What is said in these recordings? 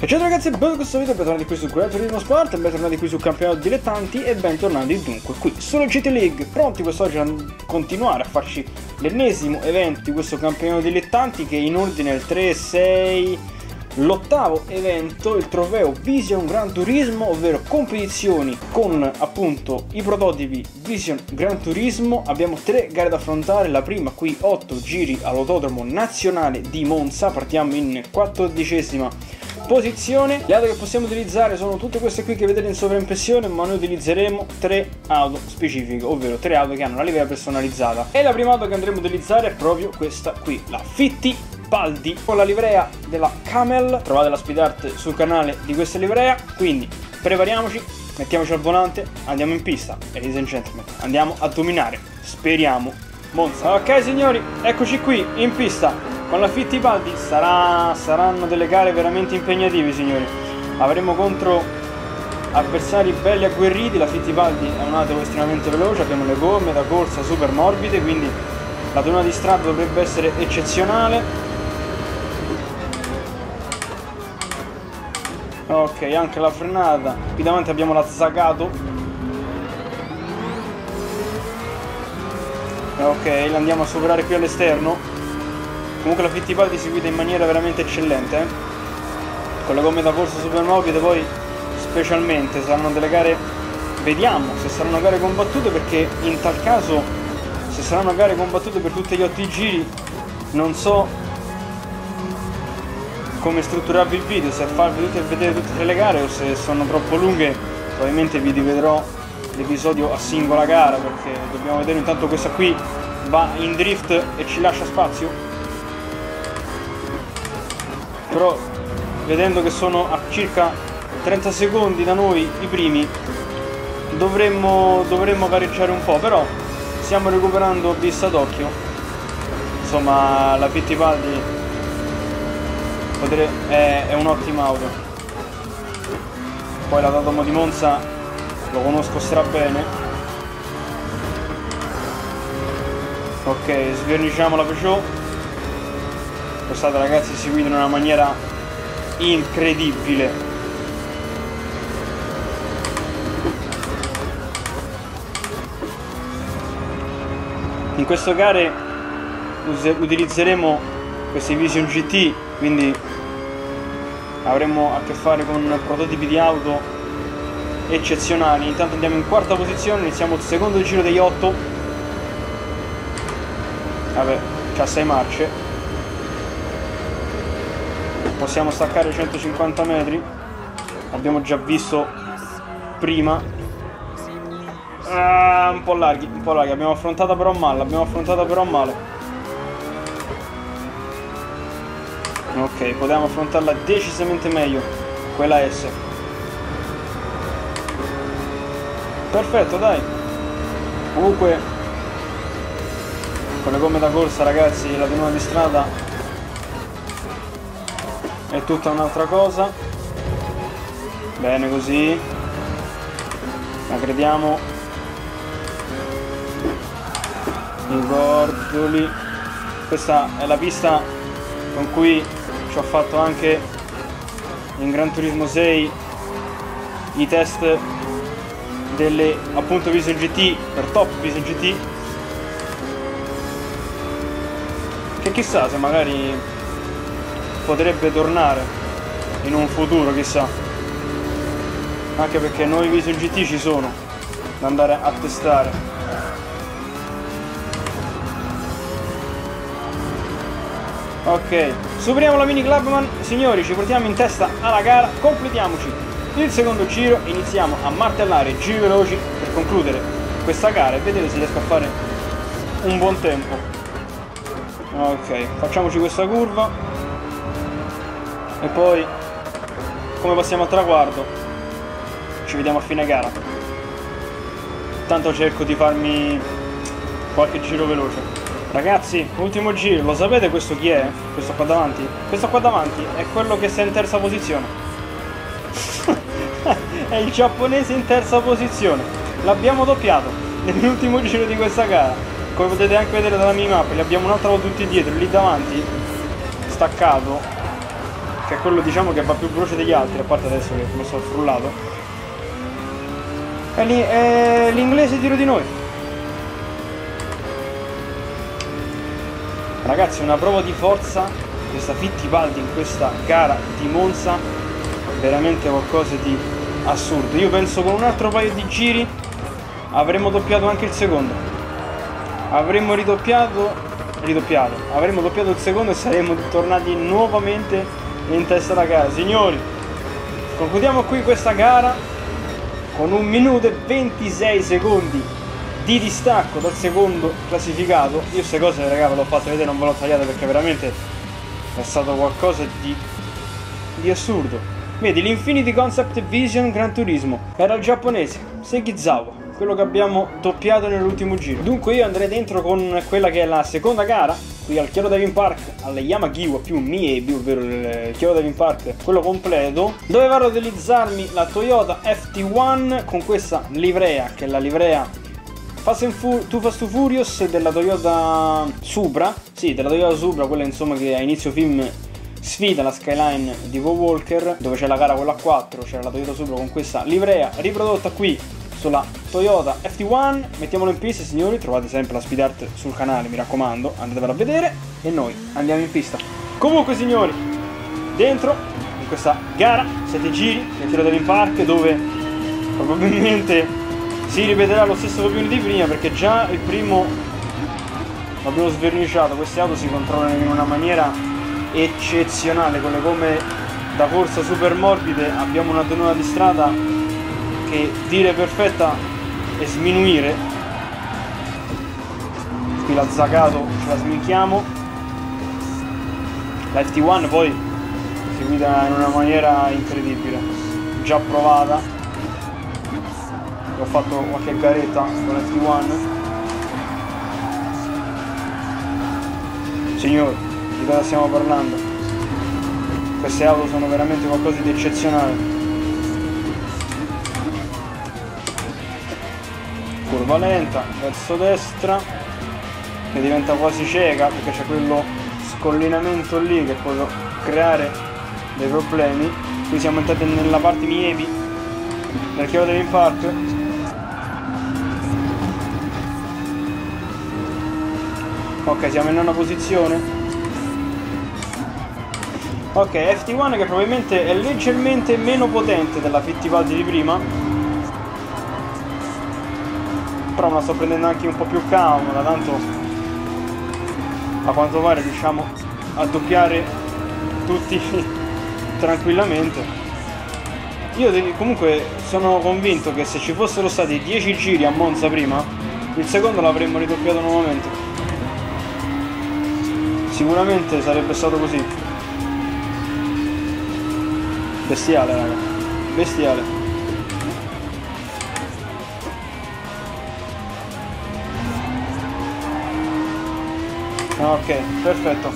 E ciao ragazzi, benvenuti in questo video, bentornati qui su Gran Turismo Sport, bentornati qui sul campionato dilettanti e bentornati dunque qui sulla GT League, pronti quest'oggi a continuare a farci l'ennesimo evento di questo campionato dilettanti che in ordine il 3, 6, l'ottavo evento, il trofeo Vision Gran Turismo, ovvero competizioni con appunto i prototipi Vision Gran Turismo. Abbiamo 3 gare da affrontare, la prima qui 8 giri all'Autodromo Nazionale di Monza, partiamo in 14ª posizione. Le auto che possiamo utilizzare sono tutte queste qui che vedete in sovraimpressione, ma noi utilizzeremo 3 auto specifiche, ovvero 3 auto che hanno la livrea personalizzata. E la prima auto che andremo a utilizzare è proprio questa qui, la Fittipaldi, con la livrea della Camel. Trovate la speed art sul canale di questa livrea, quindi prepariamoci, mettiamoci al volante, andiamo in pista, ladies and gentlemen, andiamo a dominare, speriamo, Monza. Ok signori, eccoci qui in pista con la Fittipaldi. Saranno delle gare veramente impegnative signori, avremo contro avversari belli agguerriti. La Fittipaldi è un'auto estremamente veloce, abbiamo le gomme da corsa super morbide, quindi la tenuta di strada dovrebbe essere eccezionale. Ok, anche la frenata, qui davanti abbiamo la Zagato. Ok, la andiamo a superare qui all'esterno. Comunque la Fittipaldi si guida in maniera veramente eccellente, con le gomme da corsa super morbide. Poi specialmente saranno delle gare, vediamo se saranno gare combattute, perché in tal caso se saranno gare combattute per tutti gli 8 giri non so come strutturarvi il video, se farvi vedere tutte e 3 le gare o se sono troppo lunghe probabilmente vi dividerò l'episodio a singola gara, perché dobbiamo vedere. Intanto questa qui va in drift e ci lascia spazio, però vedendo che sono a circa 30 secondi da noi i primi dovremmo gareggiare un po', però stiamo recuperando vista d'occhio. Insomma la Fittipaldi è un'ottima auto, poi l'autodromo di Monza lo conosco stra bene. Ok, sverniciamo la Peugeot. Quest'auto ragazzi si guida in una maniera incredibile. In queste gare utilizzeremo questi Vision GT, quindi avremo a che fare con prototipi di auto eccezionali. Intanto andiamo in 4ª posizione, iniziamo il secondo giro degli 8. Vabbè, c'ha 6 marce, possiamo staccare 150 metri, abbiamo già visto prima. Un po' larghi, abbiamo affrontata però male, ok, potevamo affrontarla decisamente meglio quella S. Perfetto, dai. Comunque con le gomme da corsa ragazzi la tenuta di strada è tutta un'altra cosa. Bene così, ma crediamo i cordoli. Questa è la pista con cui ci ho fatto anche in Gran Turismo 6 i test delle appunto Vision GT, per top Vision GT, che chissà se magari potrebbe tornare in un futuro, chissà, anche perché nuovi Vision GT ci sono da andare a testare. Ok, superiamo la Mini Clubman signori, ci portiamo in testa alla gara, completiamoci il secondo giro, iniziamo a martellare giri veloci per concludere questa gara e vedere se riesco a fare un buon tempo. Ok, facciamoci questa curva e poi come passiamo al traguardo ci vediamo a fine gara. Tanto cerco di farmi qualche giro veloce. Ragazzi, ultimo giro, lo sapete questo chi è? Questo qua davanti? Questo qua davanti è quello che sta in terza posizione. È il giapponese in terza posizione. L'abbiamo doppiato nell'ultimo giro di questa gara. Come potete anche vedere dalla minimappa, li abbiamo un'altra volta tutti dietro, lì davanti, staccato. che è quello diciamo che va più veloce degli altri, a parte adesso che come sto frullato, è l'inglese dietro di noi. Ragazzi, una prova di forza questa Fittipaldi in questa gara di Monza, veramente qualcosa di assurdo. Io penso con un altro paio di giri avremmo doppiato anche il secondo, avremmo avremmo doppiato il secondo e saremmo tornati nuovamente in testa alla gara. Signori, concludiamo qui questa gara con 1 minuto e 26 secondi di distacco dal secondo classificato. Io queste cose, raga, ve l'ho fatte vedere, non ve l'ho tagliate perché veramente è stato qualcosa di assurdo. Vedi, l'Infinity Concept Vision Gran Turismo era il giapponese Sekizawa, quello che abbiamo doppiato nell'ultimo giro. Dunque io andrei dentro con quella che è la seconda gara, qui al Chiyoda Driving Park, alle Yamagiwa più Miebi, ovvero il Chiyoda Driving Park, quello completo, dove vado ad utilizzarmi la Toyota FT1 con questa livrea, che è la livrea Too Fast to Furious della Toyota Supra, sì, della Toyota Supra, quella insomma che a inizio film sfida la Skyline di Paul Walker, dove c'è la gara quella a 4, c'era la Toyota Supra con questa livrea riprodotta qui sulla Toyota FT1. Mettiamolo in pista, signori, trovate sempre la speed art sul canale, mi raccomando, andatevela a vedere e noi andiamo in pista. Comunque signori, dentro in questa gara 7 giri del Chiyoda Driving Park, dove probabilmente si ripeterà lo stesso copione di prima, perché già il primo l'abbiamo sverniciato. Queste auto si controllano in una maniera eccezionale, con le gomme da corsa super morbide, abbiamo una tenuta di strada che dire perfetta e sminuire. Qui la Zagato ce la sminchiamo, la FT1 poi si guida in una maniera incredibile, già provata, ho fatto qualche garetta con la FT1. Signori, di cosa stiamo parlando? Queste auto sono veramente qualcosa di eccezionale. Curva lenta verso destra, che diventa quasi cieca perché c'è quello scollinamento lì che può creare dei problemi. Qui siamo entrati nella parte Miebi del Chiyoda Driving Park. Ok, siamo in nona posizione. Ok, FT1 che probabilmente è leggermente meno potente della Fittipaldi di prima, però me la sto prendendo anche un po' più comoda, tanto a quanto pare riusciamo a doppiare tutti tranquillamente. Io comunque sono convinto che se ci fossero stati 10 giri a Monza prima, il secondo l'avremmo ridoppiato nuovamente. Sicuramente sarebbe stato così. Bestiale, raga, bestiale. Ok, perfetto.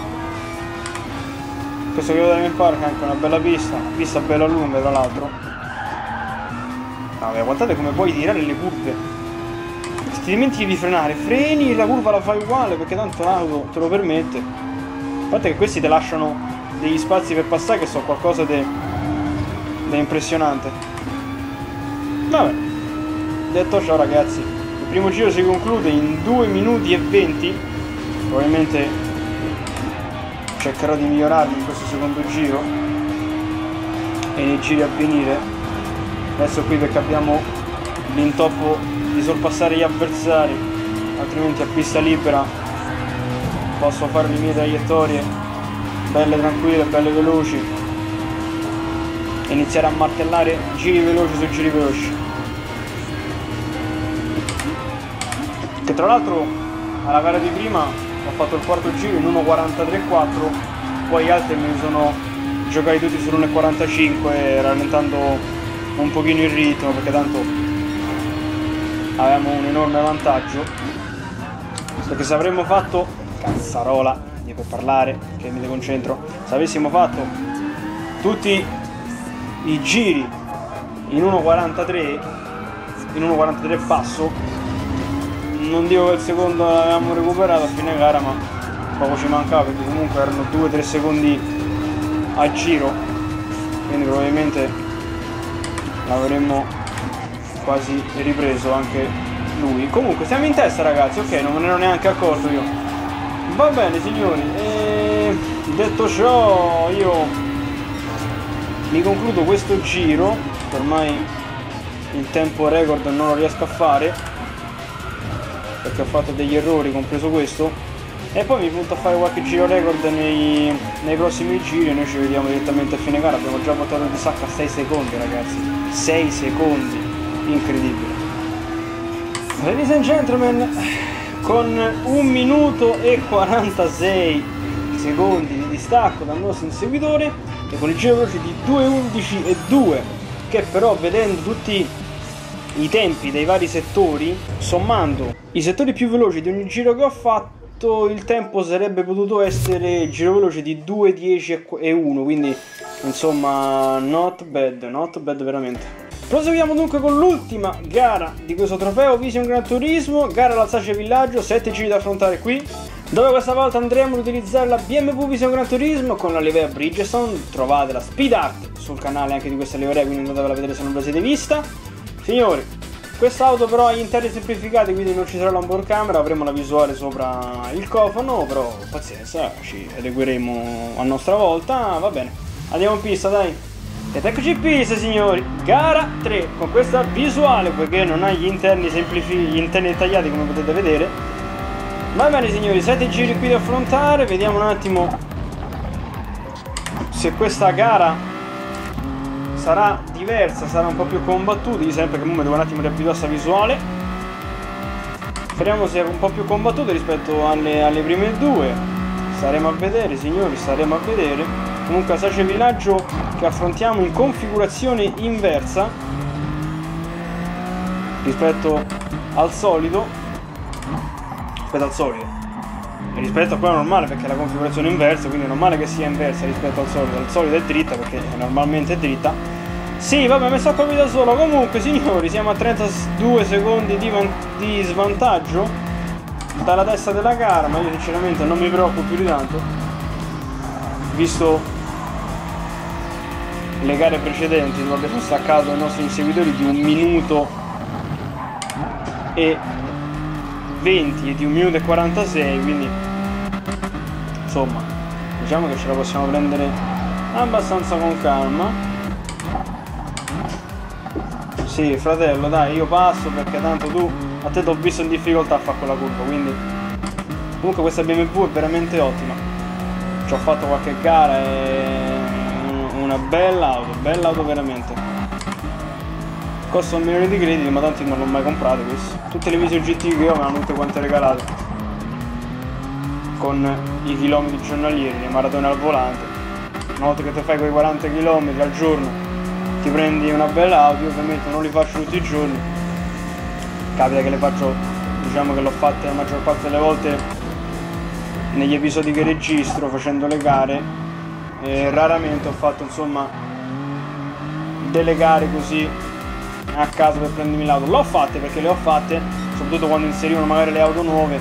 Questo Chiyoda Driving Park è anche una bella pista bella lunga tra l'altro. Vabbè, guardate come puoi tirare le curve. Se ti dimentichi di frenare, freni e la curva la fai uguale, perché tanto l'auto te lo permette. A parte che questi ti lasciano degli spazi per passare che sono qualcosa di impressionante. Vabbè, detto ciò ragazzi, il primo giro si conclude in 2 minuti e 20. Probabilmente cercherò di migliorarmi in questo secondo giro e nei giri a venire. Adesso qui perché abbiamo l'intoppo di sorpassare gli avversari, altrimenti a pista libera posso fare le mie traiettorie belle tranquille, belle veloci e iniziare a martellare giri veloci su giri veloci, che tra l'altro alla gara di prima ho fatto il quarto giro in 1.43.4, poi gli altri me li sono giocati tutti sull'1.45 rallentando un pochino il ritmo, perché tanto avevamo un enorme vantaggio. Perché se avremmo fatto cazzarola, per parlare che mi deconcentro, se avessimo fatto tutti i giri in 1.43 passo, non dico che il secondo l'avevamo recuperato a fine gara, ma poco ci mancava, perché comunque erano 2-3 secondi a giro, quindi probabilmente l'avremmo quasi ripreso anche lui. Comunque siamo in testa, ragazzi, ok, non me ne ero neanche accorto io. Va bene, signori, e detto ciò io mi concludo questo giro, ormai in tempo record non lo riesco a fare perché ho fatto degli errori, compreso questo, e poi mi punto a fare qualche giro record nei prossimi giri e noi ci vediamo direttamente a fine gara. Abbiamo già portato il distacco a 6 secondi, ragazzi, 6 secondi, incredibile. Ladies and gentlemen, con 1 minuto e 46 secondi di distacco dal nostro inseguitore e con il giro veloce di 2:11.2, che però, vedendo tutti i tempi dei vari settori, sommando i settori più veloci di ogni giro che ho fatto, il tempo sarebbe potuto essere giro veloce di 2:10.1, quindi insomma not bad veramente. Proseguiamo dunque con l'ultima gara di questo trofeo Vision Gran Turismo, gara all'Alsace Villaggio, 7 giri da affrontare qui, dove questa volta andremo ad utilizzare la BMW Vision Gran Turismo con la livrea Bridgestone. Trovate la Speed Art sul canale anche di questa livrea, quindi andatevela a vedere se non ve la siete vista. Signori, quest'auto però ha gli interni semplificati, quindi non ci sarà l'onboard camera, avremo la visuale sopra il cofano, però pazienza, ci adegueremo a nostra volta, va bene. Andiamo in pista, dai. Ed eccoci in pista, signori, gara 3 con questa visuale, poiché non ha gli interni dettagliati come potete vedere. Va bene, signori, 7 giri qui da affrontare, vediamo un attimo se questa gara sarà diversa, sarà un po' più combattuta. Io sempre che mi devo un attimo riabituare a questa visuale, speriamo sia un po' più combattuta rispetto alle prime due. Staremo a vedere, signori, staremo a vedere. Comunque Alsace Villaggio che affrontiamo in configurazione inversa rispetto al solito, rispetto a quella normale, perché è la configurazione inversa, quindi è normale che sia inversa rispetto al solito. Al solito è dritta perché normalmente è dritta. Sì, vabbè, mi sto capendo da solo. Comunque, signori, siamo a 32 secondi di svantaggio dalla testa della gara, ma io sinceramente non mi preoccupo più di tanto, visto le gare precedenti dove abbiamo staccato i nostri inseguitori di 1 minuto e 20 e di 1 minuto e 46, quindi insomma diciamo che ce la possiamo prendere abbastanza con calma. Sì, fratello, dai, io passo perché tanto a te ti ho visto in difficoltà a fare quella curva, quindi comunque questa BMW è veramente ottima. Ci ho fatto qualche gara e una bella auto veramente. Costa 1 milione di crediti, ma tanti non l'ho mai comprato questo. Tutte le Vision GT che ho me le hanno tutte quante regalate, con i chilometri giornalieri, le maratone al volante. Una volta che ti fai quei 40 km al giorno ti prendi una bella auto. Io ovviamente non li faccio tutti i giorni, capita che le faccio, diciamo che l'ho fatte la maggior parte delle volte negli episodi che registro facendo le gare, e raramente ho fatto insomma delle gare così a caso per prendermi l'auto. L'ho fatte perché le ho fatte soprattutto quando inserivano magari le auto nuove,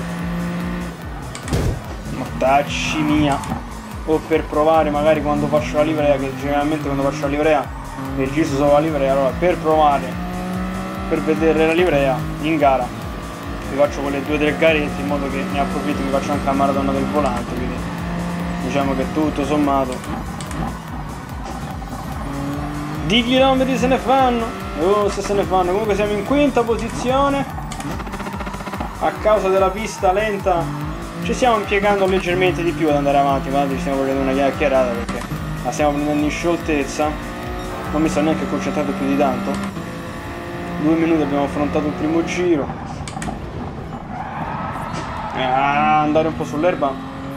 mortacci mia, o per provare magari quando faccio la livrea, che generalmente quando faccio la livrea registro solo la livrea. Allora per provare, per vedere la livrea in gara vi faccio quelle 2 o 3 garette, in modo che ne approfitto, mi faccio anche la maratona del volante, quindi diciamo che tutto sommato di chilometri se ne fanno, se ne fanno. Comunque siamo in quinta posizione a causa della pista lenta, ci stiamo impiegando leggermente di più ad andare avanti, ma ci stiamo facendo una chiacchierata perché la stiamo prendendo in scioltezza, non mi sto neanche concentrato più di tanto. 2 minuti abbiamo affrontato il primo giro. Andare un po' sull'erba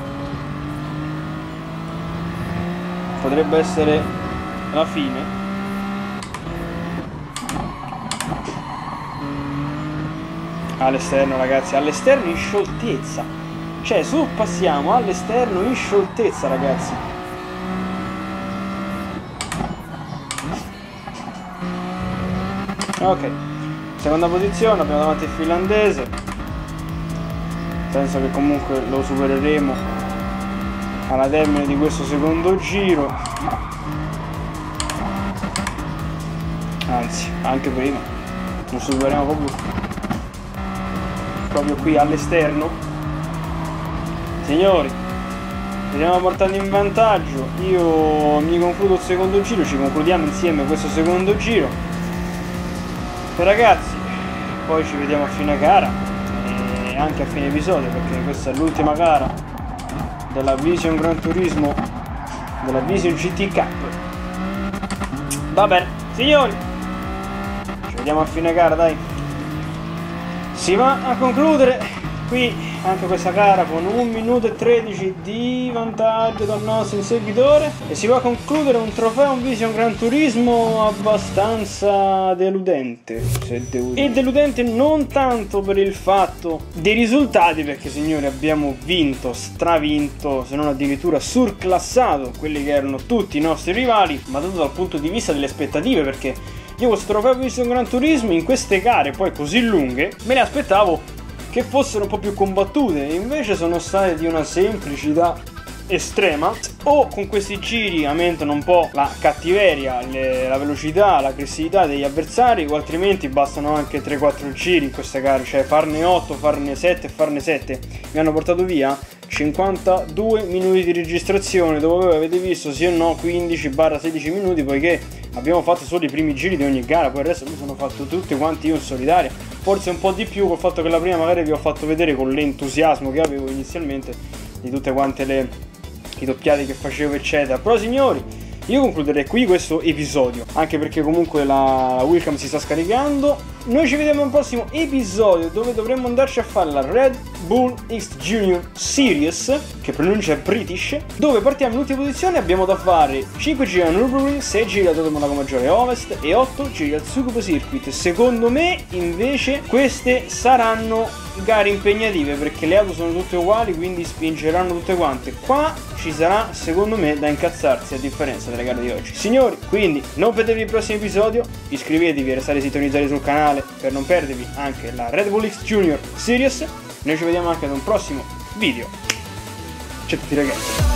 potrebbe essere la fine. All'esterno, ragazzi, all'esterno in scioltezza, cioè passiamo all'esterno in scioltezza, ragazzi. Ok, seconda posizione, abbiamo davanti il finlandese. Penso che comunque lo supereremo alla termine di questo secondo giro. Anzi, anche prima. Non superiamo proprio qui all'esterno. Signori, ci stiamo portando in vantaggio. Io mi concludo il secondo giro, ci concludiamo insieme questo secondo giro. E ragazzi, poi ci vediamo a fine gara e anche a fine episodio, perché questa è l'ultima gara della Vision Gran Turismo, della Vision GT Cup. Va bene, signori, ci vediamo a fine gara, dai. Si va a concludere qui anche questa gara con 1 minuto e 13 di vantaggio dal nostro inseguitore, e si va a concludere un trofeo Vision Gran Turismo abbastanza deludente. E deludente non tanto per il fatto dei risultati, perché signori abbiamo vinto, stravinto, se non addirittura surclassato quelli che erano tutti i nostri rivali, ma tanto dal punto di vista delle aspettative, perché io questo trofeo Vision Gran Turismo in queste gare poi così lunghe me le aspettavo che fossero un po' più combattute, e invece sono state di una semplicità estrema. O con questi giri aumentano un po' la cattiveria, la velocità, l'aggressività degli avversari, o altrimenti bastano anche 3-4 giri in queste gare, cioè farne 8, farne 7 e farne 7 mi hanno portato via 52 minuti di registrazione, dove voi avete visto sì o no 15-16 minuti, poiché abbiamo fatto solo i primi giri di ogni gara, poi il resto mi sono fatto tutti quanti io in solitaria, forse un po' di più col fatto che la prima magari vi ho fatto vedere con l'entusiasmo che avevo inizialmente di tutte quante i doppiati che facevo eccetera. Però signori, io concluderei qui questo episodio, anche perché comunque la webcam si sta scaricando. Noi ci vediamo al prossimo episodio, dove dovremmo andarci a fare la Red Bull X Junior Series, che pronuncia British, dove partiamo in ultima posizione. Abbiamo da fare 5 giri a Nürburgring, 6 giri a Toto Monaco Maggiore Ovest e 8 giri al Tsukuba Circuit. Secondo me invece queste saranno gare impegnative, perché le auto sono tutte uguali, quindi spingeranno tutte quante. Qua ci sarà secondo me da incazzarsi, a differenza delle gare di oggi. Signori, quindi non perdetevi il prossimo episodio, iscrivetevi e restate sintonizzati sul canale per non perdervi anche la Red Bull X Junior Series. Noi ci vediamo anche ad un prossimo video. Ciao a tutti ragazzi.